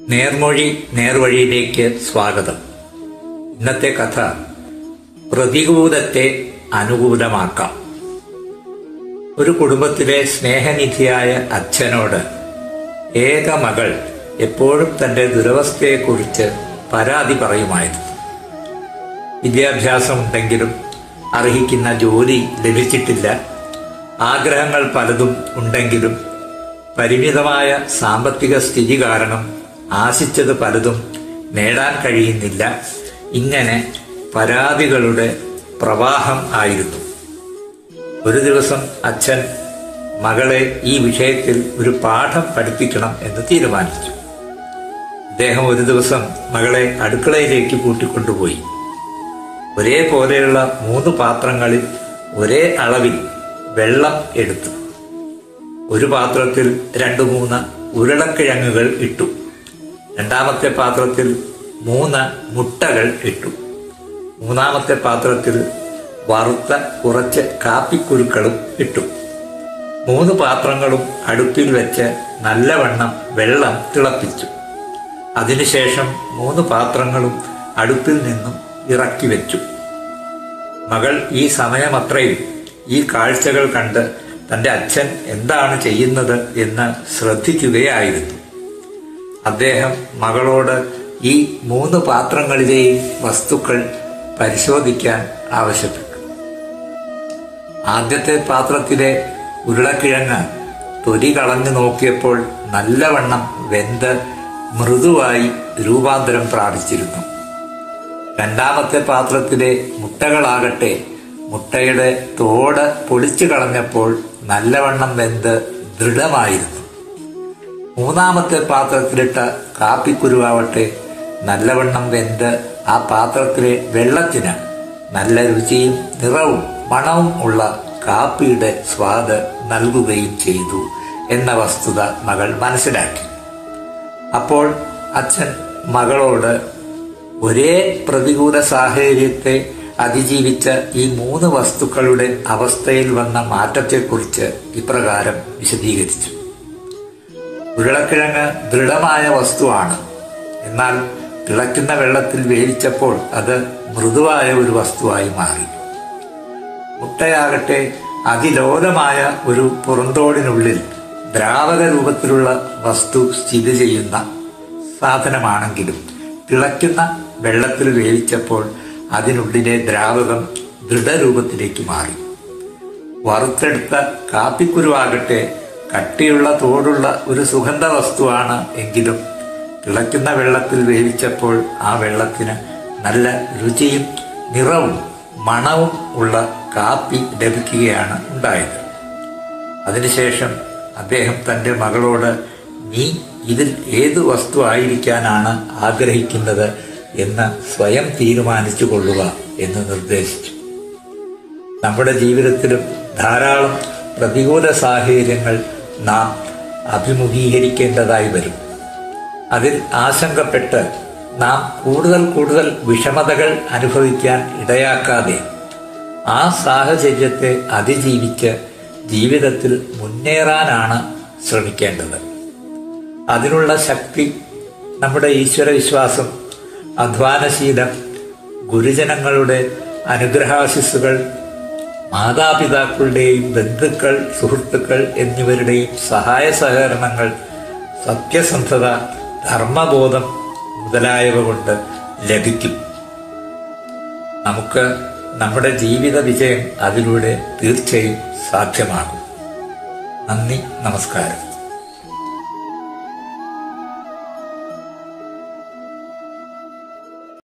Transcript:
നേർമൊഴി നേർവഴിയിലേക്ക് സ്വാഗതം. ഇന്നത്തെ കഥ പ്രതികൂലത്തെ അനുകൂലമാക്കാം. ഒരു കുടുംബത്തിലെ സ്നേഹനിധിയായ അച്ഛനോട് ഏക മകൾ എപ്പോഴും തന്റെ ദുരവസ്ഥയെക്കുറിച്ച് പരാതി പറയുമായിരുന്നു. വിദ്യാഭ്യാസമുണ്ടെങ്കിലും അർഹിക്കുന്ന ജോലി ലഭിച്ചിട്ടില്ല. ആഗ്രഹങ്ങൾ പലതും ഉണ്ടെങ്കിലും പരിമിതമായ സാമ്പത്തിക സ്ഥിതി കാരണം ആശിച്ചത് പലതും നേടാൻ കഴിയുന്നില്ല. ഇങ്ങനെ പരാതികളുടെ പ്രവാഹം ആയിരുന്നു. ഒരു ദിവസം അച്ഛൻ മകളെ ഈ വിഷയത്തിൽ ഒരു പാഠം പഠിപ്പിക്കണം എന്ന് തീരുമാനിച്ചു. അദ്ദേഹം ഒരു ദിവസം മകളെ അടുക്കളയിലേക്ക് കൂട്ടിക്കൊണ്ടുപോയി. ഒരേപോലെയുള്ള 3 പാത്രങ്ങളിൽ ഒരേ അളവിൽ വെള്ളം എടുത്തു. ഒരു പാത്രത്തിൽ 2-3 ഉരുളക്കിഴങ്ങുകൾ ഇട്ടു. രണ്ടാമത്തെ പാത്രത്തിൽ 3 മുട്ടകൾ ഇട്ടു. മൂന്നാമത്തെ പാത്രത്തിൽ വറുത്ത കുറച്ച് കാപ്പിക്കുരുക്കളും ഇട്ടു. 3 പാത്രങ്ങളും അടുപ്പിൽ വെച്ച് നല്ലവണ്ണം വെള്ളം തിളപ്പിച്ചു. അതിനുശേഷം 3 പാത്രങ്ങളും അടുപ്പിൽ നിന്നും ഇറക്കി വെച്ചു. മകൾ ഈ സമയമത്രയും ഈ കാഴ്ചകൾ കണ്ട് തന്റെ അച്ഛൻ എന്താണ് ചെയ്യുന്നത് എന്ന് ശ്രദ്ധിക്കുകയായിരുന്നു. അദ്ദേഹം മകളോട് ഈ 3 പാത്രങ്ങളിലെയും വസ്തുക്കൾ പരിശോധിക്കാൻ ആവശ്യപ്പെട്ടു. ആദ്യത്തെ പാത്രത്തിലെ ഉരുളക്കിഴങ്ങ് തൊലി കളഞ്ഞു നോക്കിയപ്പോൾ നല്ലവണ്ണം വെന്ത് മൃദുവായി രൂപാന്തരം പ്രാപിച്ചിരുന്നു. രണ്ടാമത്തെ പാത്രത്തിലെ മുട്ടകളാകട്ടെ മുട്ടയുടെ തോട് പൊളിച്ചു കളഞ്ഞപ്പോൾ നല്ലവണ്ണം വെന്ത് ദൃഢമായിരുന്നു. മൂന്നാമത്തെ പാത്രത്തിലിട്ട കാപ്പിക്കുരുവാവട്ടെ നല്ലവണ്ണം വെന്ത് ആ പാത്രത്തിലെ വെള്ളത്തിന് നല്ല രുചിയും നിറവും മണവും ഉള്ള കാപ്പിയുടെ സ്വാദ് നൽകുകയും ചെയ്തു എന്ന വസ്തുത മകൾ മനസ്സിലാക്കി. അപ്പോൾ അച്ഛൻ മകളോട് ഒരേ പ്രതികൂല സാഹചര്യത്തെ അതിജീവിച്ച ഈ 3 വസ്തുക്കളുടെ അവസ്ഥയിൽ വന്ന മാറ്റത്തെക്കുറിച്ച് ഇപ്രകാരം വിശദീകരിച്ചു. ഉരുളക്കിഴങ്ങ് ദൃഢമായ വസ്തുവാണ്. എന്നാൽ തിളയ്ക്കുന്ന വെള്ളത്തിൽ വേവിച്ചപ്പോൾ അത് മൃദുവായ ഒരു വസ്തുവായി മാറി. മുട്ടയാകട്ടെ അതിലോലമായ ഒരു പുറന്തോടിനുള്ളിൽ ദ്രാവക രൂപത്തിലുള്ള വസ്തു സ്ഥിതി ചെയ്യുന്ന സാധനമാണെങ്കിലും തിളയ്ക്കുന്ന വെള്ളത്തിൽ വേവിച്ചപ്പോൾ അതിനുള്ളിലെ ദ്രാവകം ദൃഢരൂപത്തിലേക്ക് മാറി. വറുത്തെടുത്ത കാപ്പിക്കുരുവാകട്ടെ കട്ടിയുള്ള തോടുള്ള ഒരു സുഗന്ധ വസ്തുവാണ്. എങ്കിലും തിളയ്ക്കുന്ന വെള്ളത്തിൽ വേവിച്ചപ്പോൾ ആ വെള്ളത്തിന് നല്ല രുചിയും നിറവും മണവും ഉള്ള കാപ്പി ലഭിക്കുകയാണ് ഉണ്ടായത്. അതിനുശേഷം അദ്ദേഹം തന്റെ മകളോട് നീ ഇതിൽ ഏത് വസ്തു ആയിരിക്കാനാണ് ആഗ്രഹിക്കുന്നത് എന്ന് സ്വയം തീരുമാനിച്ചു കൊള്ളുക എന്ന് നിർദ്ദേശിച്ചു. നമ്മുടെ ജീവിതത്തിലും ധാരാളം പ്രതികൂല സാഹചര്യങ്ങൾ നാം അഭിമുഖീകരിക്കേണ്ടതായി വരും. അതിൽ ആശങ്കപ്പെട്ട് നാം കൂടുതൽ വിഷമതകൾ അനുഭവിക്കാൻ ഇടയാക്കാതെ ആ സാഹചര്യത്തെ അതിജീവിച്ച് ജീവിതത്തിൽ മുന്നേറാനാണ് ശ്രമിക്കേണ്ടത്. അതിനുള്ള ശക്തി നമ്മുടെ ഈശ്വരവിശ്വാസം, അധ്വാനശീലം, ഗുരുജനങ്ങളുടെ അനുഗ്രഹാശിസ്സുകൾ, മാതാപിതാക്കളുടെയും ബന്ധുക്കൾ, സുഹൃത്തുക്കൾ എന്നിവരുടെയും സഹായ സഹകരണങ്ങൾ, സത്യസന്ധത, ധർമ്മബോധം മുതലായവ കൊണ്ട് ലഭിക്കും. നമുക്ക് നമ്മുടെ ജീവിത വിജയം അതിലൂടെ തീർച്ചയായും സാധ്യമാകും. നന്ദി, നമസ്കാരം.